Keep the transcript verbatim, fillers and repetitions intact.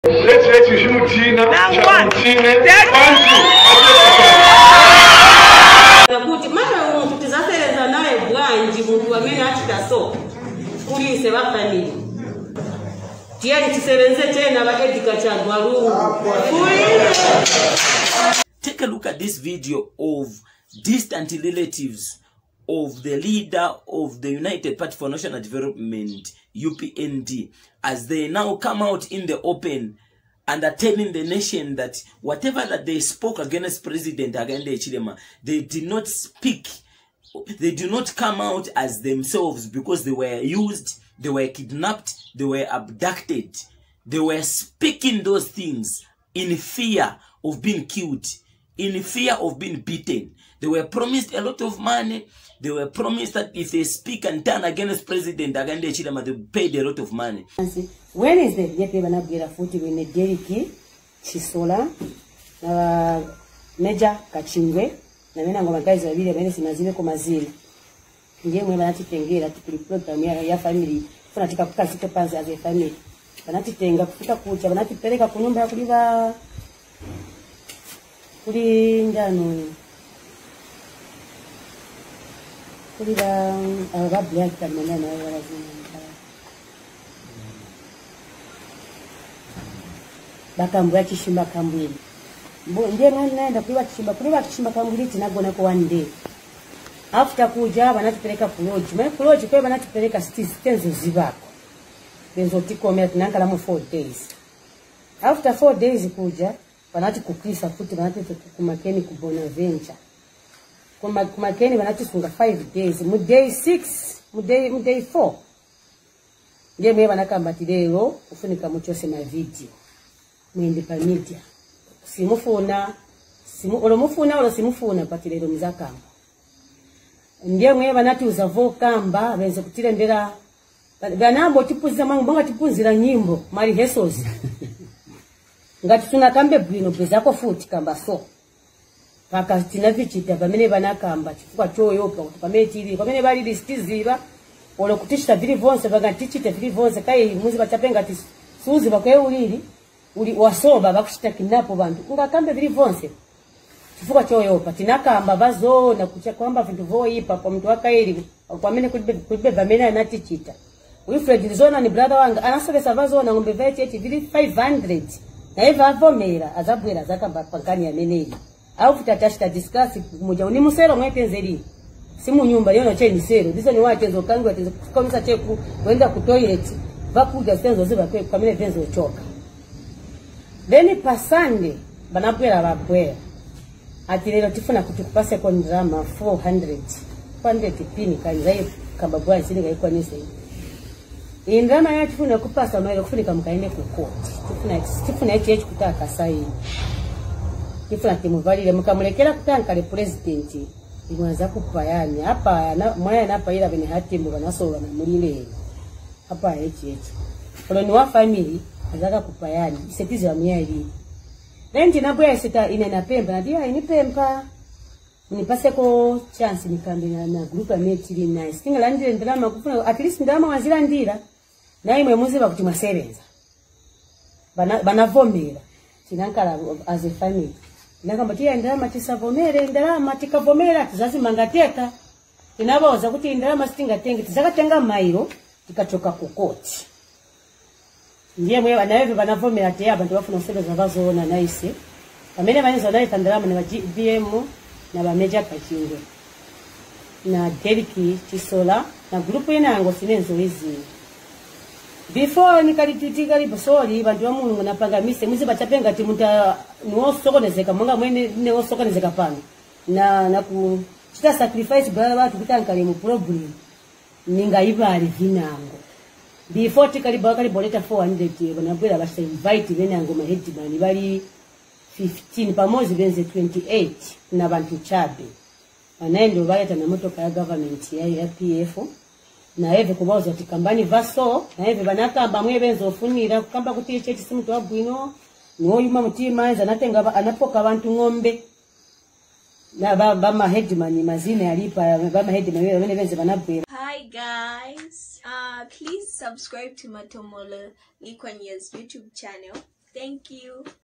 Let's let you shoot Tina. Kuti mama muntu tizafereza naye bwanji muntu wamene achita so kulise bafamili tiyani tisebenze tena ba Edgar Chagwalungu. Take a look at this video of distant relatives of the leader of the United Party for National Development, U P N D, as they now come out in the open and are telling the nation that whatever that they spoke against President Hakainde Hichilema, they did not speak, they do not come out as themselves because they were used, they were kidnapped, they were abducted. They were speaking those things in fear of being killed, in fear of being beaten. They were promised a lot of money. They were promised that if they speak and turn against President Hakainde Hichilema, they paid a lot of money. When is the Jepe Banabwira Futi when the Deriki Chisola na Meja Kachingwe na mena ngoma guys wa vile bene sinazime kwa mazili ndiye mwe banati tengera tukuli program ya ya family funa tika kukazi to panze as a family banati tenga kufika kucha banati peleka kunyumba ya kuliva kuli njano kuliva aba black kamena na wala zina bakambwa kishimba kambwili mbo ndiye naenda kuliwa kishimba kuliwa kishimba kambwili tinagona kwa one day after kuja banatupeleka kuloji mwe kuloji kwa banatupeleka stenzo zibako benzo tikomea tunankala mu four days after four days kuja banati kukisa futi banati kumakeni ku Bonaventure kuma kumakeni banati sunga five days mu day six mu day mu day four ndiye mwe banakamba lero ufunika muchose na video mwende pa media simufuna simu olomufuna olo simufuna patilero mizakamba ndiye mwe banati uzavo kamba benze kutirendera ganambo tipuza mangu banga tipunzira nyimbo mali hesos ngati tunakambe bwino bezako futi kamba so paka tinavichita pamene banakamba chifukwa choyopa kuti pamene tili pamene bali listiziba olo kutishita vili vonse baga tichite vili vonse kai muzi bachapenga ti suzi bakwe ulili uli wasoba bakushita kinapo bantu ngakambe vili vonse chifukwa choyopa tinakamba bazona kucha kwamba vintu voipa kwa mtu wakaili kwa mene kulibe bamene anatichita Wilfred Zona ni brother wanga anasebesa bazona ngombe vete vili five hundred na eva avomera azabwera zakamba pankani ya meneli au futatashita discuss moja ni musero mwetenzeli simu nyumba yono cheni sero dizo ni watenzo kangu watenzo komisa cheku wenda ku toilet vakuja senzo ziba kwa kamene venzo choka then pasande banabwera babwera ati lero tifuna kutukupase kwa drama four hundred four hundred pini kanzai kambabwa isini gaikwa nise indrama ya tifuna kupasa mwele kufunika mkaende kukoti tifuna tifuna echi kutaka sayi tifuna timuvalile mkamulekela kutanka le president imwaza kupayani hapa mwaya napa ila bene hatimu banasoba na mulile hapa echi echi koloni wa family azaka kupayani isetizi ya miali Nenti nabwe sita ine na pemba na dia ini pemba nipase ko chance nikambe na, na group ya mate li nice kinga landire ndalama kufuna at least ndalama wazira ndira na imwe muzi bakutima serenza bana banavomera sinankala as a family nakamba tia ndalama tisavomere ndalama tikavomera tizazi mangateka tinabaza kuti ndalama stinga tenge tizakatenga mairo tikatoka kukoti ndiye mwe banawe banavomera ate abantu bafuna sebeza bazona nice pamene banzo nayo tandalama na B M na ba Meja Kachingwe na Deriki Chisola na group ina ngo sinenzo hizi before nikalitutika lipo sorry bantu wa Mulungu napanga mise muzi bachapenga ti muta nuo sokonezeka monga mwene ne sokonezeka pana na na ku chita sacrifice bala batu kutankale mu problem ninga ibali vinango before tikaliba kaliboleta four hundred banabwera basa invite bene ngo mahedman bali fifteen pamozi benze twenty-eight na bantu chabe anaendo baleta na motoka ya government ya ya P F na eve kubaza tikambani vaso na eve banakamba mwe benzo funira kukamba kuti eche simu to abwino no yuma mutima za natenga anapoka abantu ngombe na baba mahedman mazina yalipa baba mahedman bene benze banabwera. Hi guys, uh please subscribe to Matomola Likwanya's YouTube channel Thank you.